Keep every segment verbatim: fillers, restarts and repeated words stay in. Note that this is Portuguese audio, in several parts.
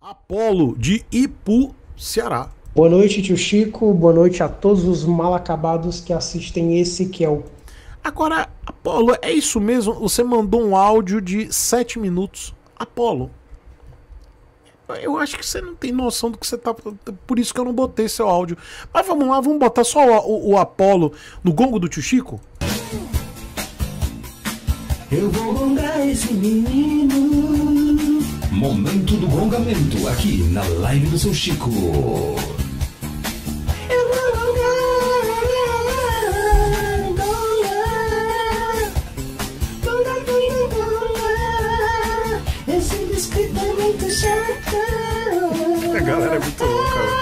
Apolo de Ipu, Ceará. Boa noite, tio Chico. Boa noite a todos os mal acabados que assistem esse que é o... Agora, Apolo, é isso mesmo? Você mandou um áudio de sete minutos. Apolo, eu acho que você não tem noção do que você tá... Por isso que eu não botei seu áudio. Mas vamos lá, vamos botar só o, o, o Apolo no gongo do tio Chico? Eu vou gongar esse menino. Momento do gongamento aqui na live do seu Chico. Eu vou gongar, gongar, gongar, gongar, gongar. Esse biscoito é muito chato. A galera é muito louca, velho.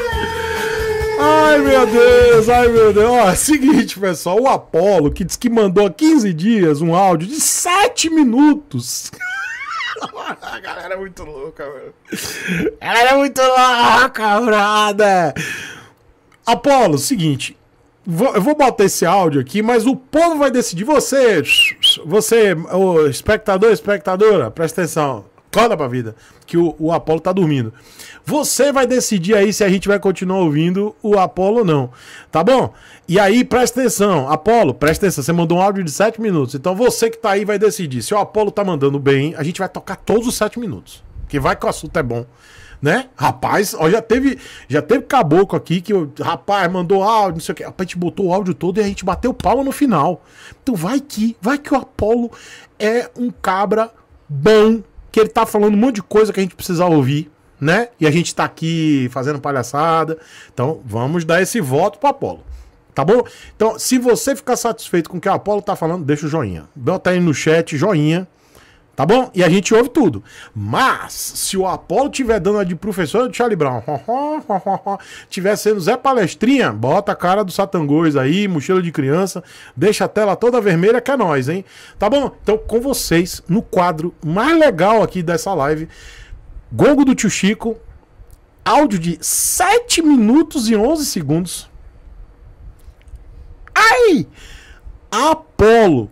Ai, meu Deus, ai, meu Deus. Ó, é o seguinte, pessoal. O Apolo, que disse que mandou há quinze dias um áudio de sete minutos. A galera é muito louca, velho. A galera é muito louca, brother. Apolo, seguinte. Vou, eu vou botar esse áudio aqui, mas o povo vai decidir. Você, você, o espectador, espectadora, presta atenção. Acorda pra vida, que o, o Apolo tá dormindo. Você vai decidir aí se a gente vai continuar ouvindo o Apolo ou não, tá bom? E aí, presta atenção, Apolo, presta atenção, você mandou um áudio de sete minutos, então você que tá aí vai decidir. Se o Apolo tá mandando bem, a gente vai tocar todos os sete minutos, que vai que o assunto é bom, né? Rapaz, ó, já teve, já teve caboclo aqui que o rapaz mandou áudio, não sei o que, rapaz, a gente botou o áudio todo e a gente bateu palma no final. Então vai que, vai que o Apolo é um cabra bom, que ele tá falando um monte de coisa que a gente precisa ouvir, né? E a gente tá aqui fazendo palhaçada. Então vamos dar esse voto pro Apolo, tá bom? Então, se você ficar satisfeito com o que o Apolo tá falando, deixa o joinha. Bota aí no chat, joinha, tá bom? E a gente ouve tudo. Mas, se o Apolo tiver dando a de professor do Charlie Brown, tiver sendo Zé Palestrinha, bota a cara do Satangôs aí, mochila de criança, deixa a tela toda vermelha que é nóis, hein? Tá bom? Então, com vocês, no quadro mais legal aqui dessa live, Gongo do tio Chico, áudio de sete minutos e onze segundos. Ai! Apolo.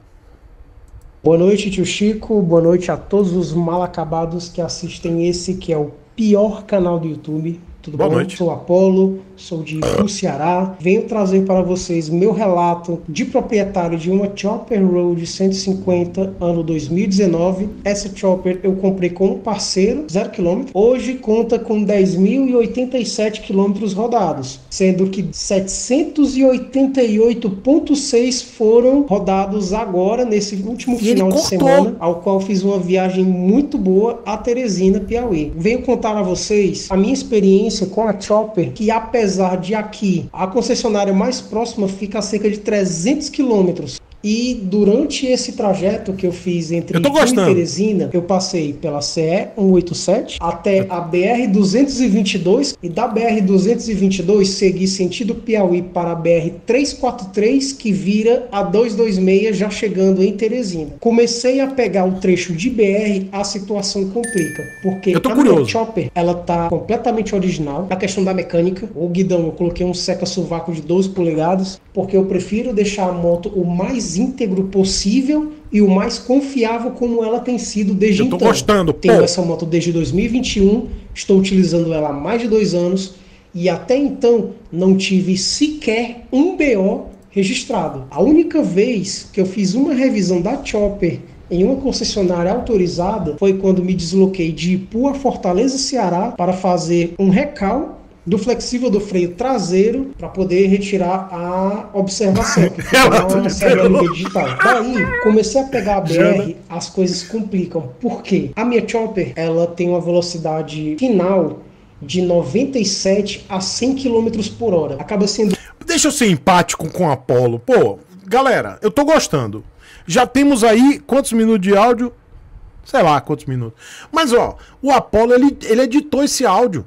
Boa noite, tio Chico. Boa noite a todos os mal acabados que assistem esse que é o pior canal do YouTube. Tudo Boa bom? noite. Sou Apolo, sou de Ipu, Ceará. Venho trazer para vocês meu relato de proprietário de uma Chopper Road cento e cinquenta, ano dois mil e dezenove. Essa Chopper eu comprei com um parceiro, zero quilômetro. Hoje conta com dez mil e oitenta e sete quilômetros rodados, sendo que setecentos e oitenta e oito vírgula seis foram rodados agora, nesse último E ele final de cortou. semana, ao qual fiz uma viagem muito boa a Teresina, Piauí. Venho contar a vocês a minha experiência com a Chopper, que apesar de aqui a concessionária mais próxima fica a cerca de trezentos quilômetros. E durante esse trajeto que eu fiz entre Eu tô Ipu e gostando. Teresina, eu passei pela C E cento e oitenta e sete até a B R duzentos e vinte e dois, e da B R duzentos e vinte e dois segui sentido Piauí para a B R trezentos e quarenta e três, que vira a duzentos e vinte e seis, já chegando em Teresina. Comecei a pegar o trecho de B R, a situação complica, porque Eu tô a curioso. minha Chopper, ela tá completamente original na questão da mecânica. O guidão, eu coloquei um seca-sovaco de doze polegadas, porque eu prefiro deixar a moto o mais íntegro possível e o mais confiável como ela tem sido desde Eu tô então. gostando, Tenho pô. essa moto desde dois mil e vinte e um, estou utilizando ela há mais de dois anos e até então não tive sequer um B O registrado. A única vez que eu fiz uma revisão da Chopper em uma concessionária autorizada foi quando me desloquei de Ipu a Fortaleza, Ceará, para fazer um recal do flexível do freio traseiro para poder retirar a observação, que fica Ela na tá C R L V dizendo. digital. Daí, comecei a pegar a B R, Jana. as coisas complicam. Por quê? A minha Chopper, ela tem uma velocidade final de noventa e sete a cem quilômetros por hora. Acaba sendo... Deixa eu ser empático com o Apolo. Pô, galera, eu tô gostando. Já temos aí quantos minutos de áudio? Sei lá quantos minutos. Mas, ó, o Apolo, ele, ele editou esse áudio.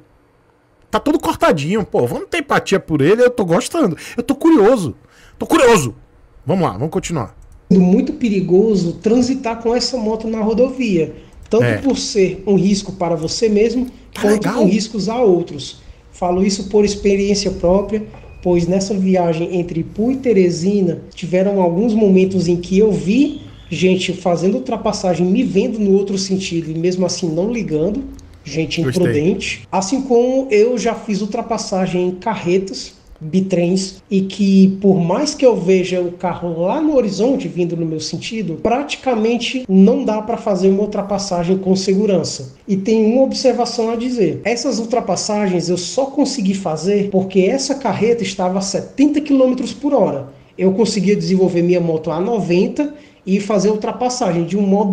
Tá todo cortadinho, pô. Vamos ter empatia por ele, eu tô gostando. Eu tô curioso. Tô curioso. Vamos lá, vamos continuar. muito perigoso transitar com essa moto na rodovia, tanto É. por ser um risco para você mesmo, Tá quanto legal. com riscos a outros. Falo isso por experiência própria, pois nessa viagem entre Ipu e Teresina, tiveram alguns momentos em que eu vi gente fazendo ultrapassagem, me vendo no outro sentido e mesmo assim não ligando, gente Gostei. imprudente. Assim como eu já fiz ultrapassagem em carretas, bitrens, e que por mais que eu veja o carro lá no horizonte vindo no meu sentido, praticamente não dá para fazer uma ultrapassagem com segurança. E tem uma observação a dizer: essas ultrapassagens eu só consegui fazer porque essa carreta estava a setenta quilômetros por hora. Eu conseguia desenvolver minha moto a noventa e fazer ultrapassagem de um modo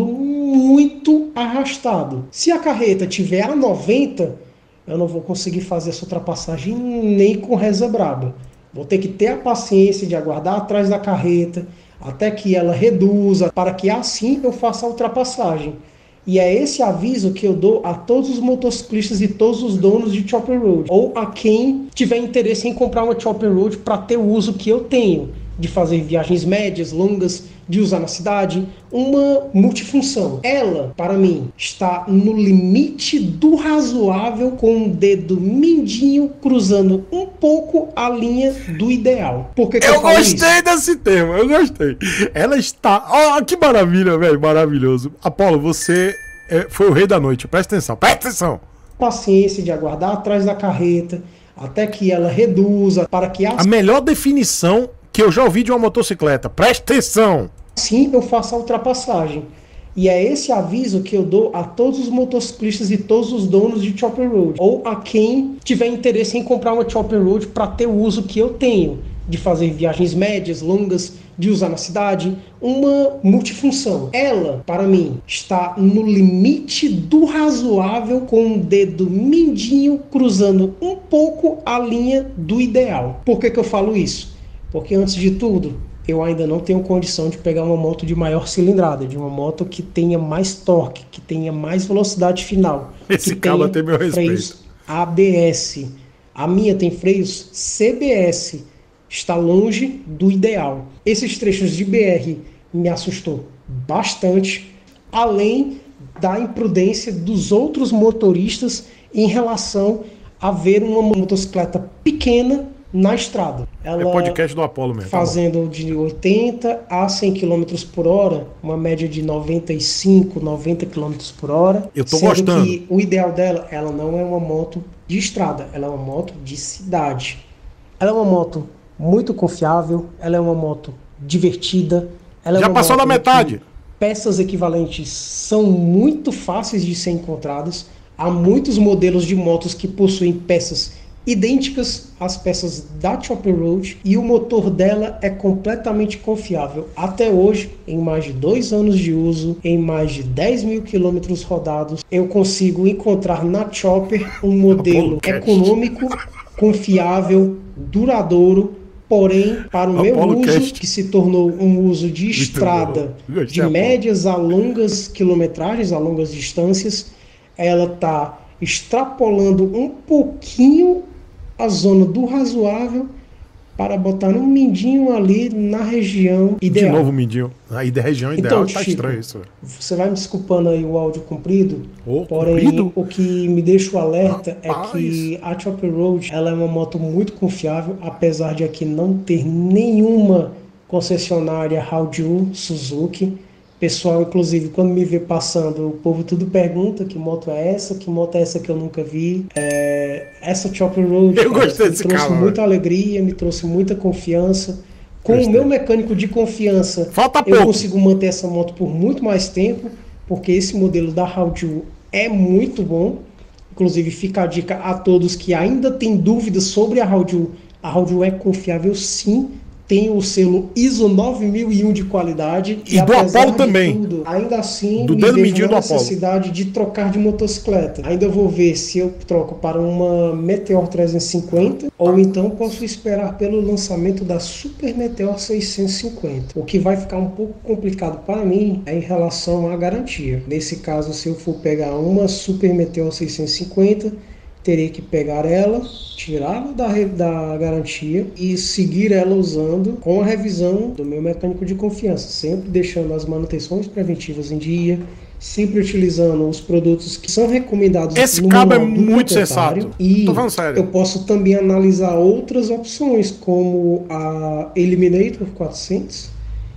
muito arrastado. Se a carreta tiver a noventa, eu não vou conseguir fazer essa ultrapassagem nem com reza braba. Vou ter que ter a paciência de aguardar atrás da carreta até que ela reduza, para que assim eu faça a ultrapassagem. E é esse aviso que eu dou a todos os motociclistas e todos os donos de Chopper Road, ou a quem tiver interesse em comprar uma Chopper Road para ter o uso que eu tenho, de fazer viagens médias, longas, de usar na cidade, uma multifunção. Ela, para mim, está no limite do razoável, com o dedo mindinho cruzando um pouco a linha do ideal. Por que que eu, eu falo gostei isso? desse termo, eu gostei. Ela está... Ó, que maravilha, velho, maravilhoso. Apolo, você é, foi o rei da noite, presta atenção, presta atenção. Paciência de aguardar atrás da carreta até que ela reduza, para que A melhor definição que eu já ouvi de uma motocicleta, presta atenção. assim eu faço a ultrapassagem. E é esse aviso que eu dou a todos os motociclistas e todos os donos de Chopper Road, ou a quem tiver interesse em comprar uma Chopper Road para ter o uso que eu tenho, de fazer viagens médias, longas, de usar na cidade, uma multifunção. Ela, para mim, está no limite do razoável, com o dedo mindinho cruzando um pouco a linha do ideal. Por que que eu falo isso? Porque, antes de tudo, eu ainda não tenho condição de pegar uma moto de maior cilindrada, de uma moto que tenha mais torque, que tenha mais velocidade final. Esse que cara tenha tem meu freios respeito. A B S. A minha tem freios C B S. Está longe do ideal. Esses trechos de B R me assustou bastante, além da imprudência dos outros motoristas em relação a ver uma motocicleta pequena na estrada. Ela É podcast do Apolo mesmo. tá bom. fazendo de oitenta a cem quilômetros por hora, uma média de noventa e cinco, noventa quilômetros por hora. Eu tô sendo gostando. que o ideal dela, ela não é uma moto de estrada, ela é uma moto de cidade. Ela é uma moto muito confiável, ela é uma moto divertida. Ela é Já uma passou moto da metade. que peças equivalentes são muito fáceis de ser encontradas. Há muitos modelos de motos que possuem peças idênticas às peças da Chopper Road, e o motor dela é completamente confiável. Até hoje, em mais de dois anos de uso, em mais de dez mil quilômetros rodados, eu consigo encontrar na Chopper um modelo econômico, confiável, duradouro, porém, para o meu Apollo uso, Cast. que se tornou um uso de estrada, bom. de Apollo. médias a longas quilometragens, a longas distâncias, ela está extrapolando um pouquinho a zona do razoável para botar um mindinho ali na região ideal. De novo, Mindinho. Aí da região ideal Então, tá Chico, estranho isso. Você vai me desculpando aí o áudio comprido, Ô, porém comprido? o que me deixa o alerta Rapaz. é que a Chopper Road, ela é uma moto muito confiável, apesar de aqui não ter nenhuma concessionária Haoju, Suzuki. Pessoal, inclusive, quando me vê passando, o povo tudo pergunta que moto é essa, que moto é essa que eu nunca vi. É, essa Chopper Road, Eu cara, gostei me desse trouxe cara, muita alegria, me trouxe muita confiança. Com Gostei. o meu mecânico de confiança, Falta eu pouco. consigo manter essa moto por muito mais tempo, porque esse modelo da Haoju é muito bom. Inclusive, fica a dica a todos que ainda têm dúvidas sobre a Haoju. A Haoju é confiável, sim. Tem o selo I S O nove mil e um de qualidade. E do apesar Apollo de também. tudo, ainda assim, Do me dedo vejo mindinho na do Apollo. necessidade de trocar de motocicleta. Ainda vou ver se eu troco para uma Meteor trezentos e cinquenta ou então posso esperar pelo lançamento da Super Meteor seiscentos e cinquenta. O que vai ficar um pouco complicado para mim é em relação à garantia. Nesse caso, se eu for pegar uma Super Meteor seiscentos e cinquenta, terei que pegar ela, tirá-la da, da garantia e seguir ela usando com a revisão do meu mecânico de confiança, sempre deixando as manutenções preventivas em dia, sempre utilizando os produtos que são recomendados Esse no cabo é manual do muito proprietário. sensato. E Tô falando sério. eu posso também analisar outras opções, como a Eliminator quatrocentos,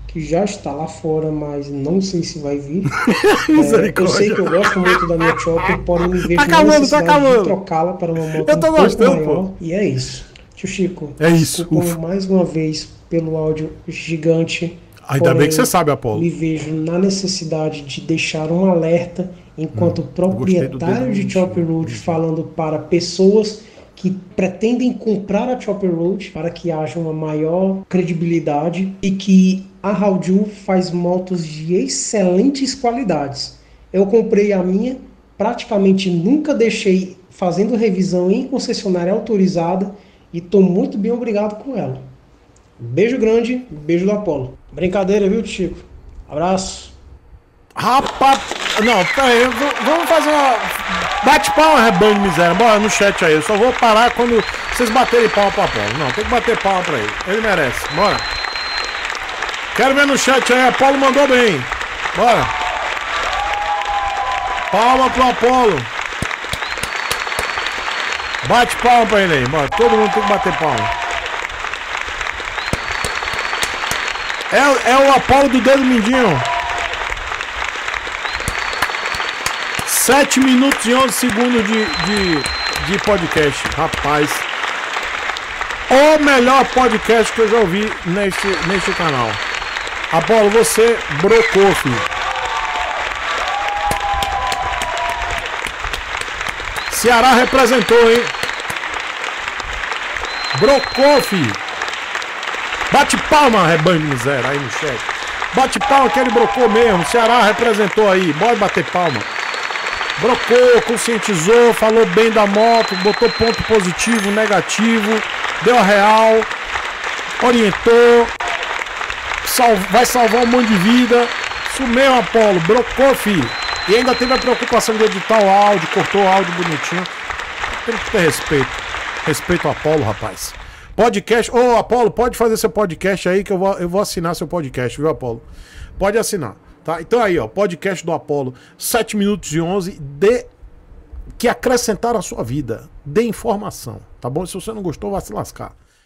que já está lá fora, mas não sei se vai vir. É, eu sei que eu gosto muito da minha Chopper, porém me vejo tá na calando, necessidade tá calando. de trocá-la para uma moto eu tô um pouco gostando, maior. pô. E é isso. Tio Chico, é isso. desculpa mais uma vez pelo áudio gigante. Ainda bem que você sabe, Apolo. Me vejo na necessidade de deixar um alerta enquanto hum, proprietário de Chopper Road, falando para pessoas que pretendem comprar a Chopper Road para que haja uma maior credibilidade e que a Hauju faz motos de excelentes qualidades. Eu comprei a minha, praticamente nunca deixei fazendo revisão em concessionária autorizada e estou muito bem obrigado com ela. Beijo grande, beijo do Apolo. Brincadeira, viu, Chico? Abraço. Rapaz, não, peraí, vamos fazer uma... Bate palma, rebanho de miséria. Bora no chat aí. Eu só vou parar quando vocês baterem palma pro Apolo. Não, tem que bater palma pra ele. Ele merece. Bora. Quero ver no chat aí. Apolo mandou bem. Bora. Palma pro Apolo. Bate palma pra ele aí. Bora. Todo mundo tem que bater palma. É, é o Apolo do dedo mindinho. sete minutos e onze segundos de, de, de podcast. Rapaz, o melhor podcast que eu já ouvi neste, neste canal. Apolo, você brocou, filho. Ceará representou, hein? Brocou, filho. Bate palma, rebanho de miséria, aí no chat. Bate palma que ele brocou mesmo. Ceará representou aí. Bora bater palma. Brocou, conscientizou, falou bem da moto, botou ponto positivo, negativo, deu a real, orientou, sal, vai salvar um monte de vida. Isso mesmo, Apolo, brocou, filho. E ainda teve a preocupação de editar o áudio, cortou o áudio bonitinho. Tem que ter respeito. Respeito ao Apolo, rapaz. Podcast, ô oh, Apolo, pode fazer seu podcast aí que eu vou, eu vou assinar seu podcast, viu, Apolo? Pode assinar. Tá? Então aí, ó, podcast do Apolo, sete minutos e onze, de que acrescentar a sua vida, de informação, tá bom? Se você não gostou, vai se lascar.